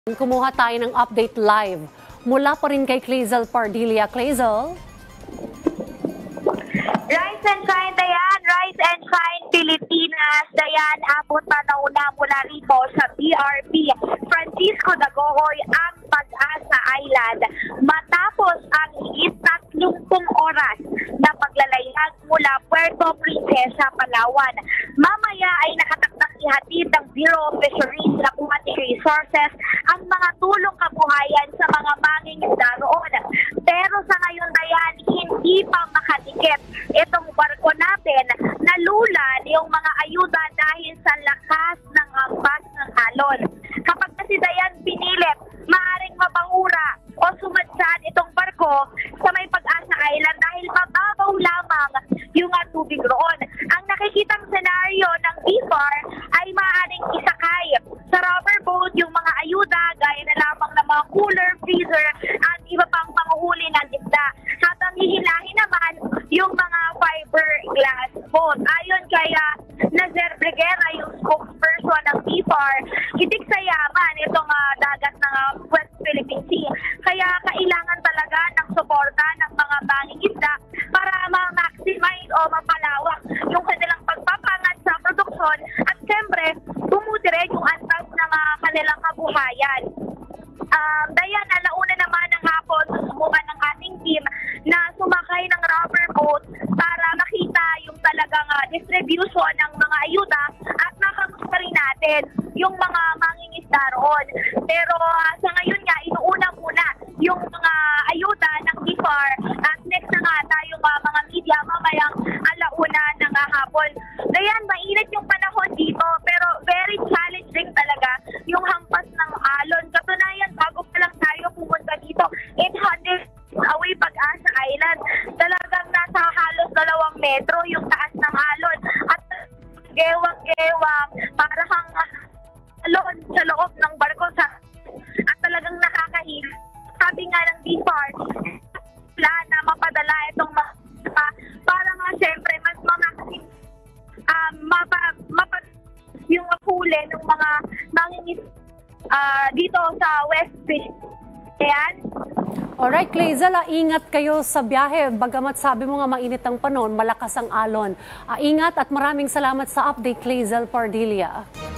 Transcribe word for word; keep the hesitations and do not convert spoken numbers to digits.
Kumuha tayo ng update live mula pa rin kay Clazel Pardilla. Clazel? Rise and shine, Dayan. Rise and shine, Pilipinas. Dayan, abot pa na una mula rito sa B R P Francisco Dagohoy ang Pag-asa Island. Matapos ang higit tatlumpung oras na paglalayag mula Puerto Princesa, Palawan. Mamaya ay nakatakdang ihatid ng Bureau of Fisheries and Aquatic Resources ang mga tulong kabuhayan sa mga mangingisda roon. Pero sa ngayon, Dayan, hindi pa makatikip itong barko natin. Nalulan yung mga ayuda dahil sa lakas ng hampas ng alon. Kapag kasi, Dayan, pinilit, maaaring mabangura o sumadsad itong barko sa may Pag-asa Island dahil mababaw lamang yung uh, tubig roon. Ang nakikitang senaryo ng B F A R ay maaaring isakay sa rubber boat yung mga ayuda gaya na lamang ng mga cooler, freezer at iba pang panguhuli ng isda. Habang hihilahin naman yung mga fiberglass boat. Ayon kaya Nazer Briguera, yung spokesperson ng B F A R, hitik sa yaman itong uh, dagat ng uh, West Philippine Sea. Kaya kailangan talaga ng suporta ng mga mangingisda para ma-maximize o mapalawak yung kanilang pagpapangat sa produksyon at siyempre tumutire yung antas ng uh, kanilang kabuhayan. Um, Dayan, alauna naman ng hapon susubukan ng ating team na sumakay ng rubber boat para makita yung talagang uh, distribution ng mga ayuda at makamusta rin natin yung mga mangingisda roon. Pero uh, sa ngayon nga, inuuna muna yung mga ayuda ng B F A R at next na nga tayong uh, mga media mamayang alauna ng uh, hapon. Dayan, mainit yung panahon dito pero very challenging talaga yung hampas ng alon. Katunayan, bago pa lang tayo pumunta dito, eight hundred away Pag-asa Island, talagang nasa halos dalawang metro yung taas ng alon at gewang-gewang para kang alon sa loob ng barko sa at talagang nakakahilo. Sabi nga ng B F A R, wala na mapadala itong mga uh, para nga siyempre mas mamaxim uh, mapa, mapa, yung huli ng mga mangingis uh, dito sa West Philippines. Ayan. Alright, Clazel, ah, ingat kayo sa biyahe. Bagamat sabi mo nga mainit ang panahon, malakas ang alon. Ah, ingat at maraming salamat sa update, Clazel Pardilla.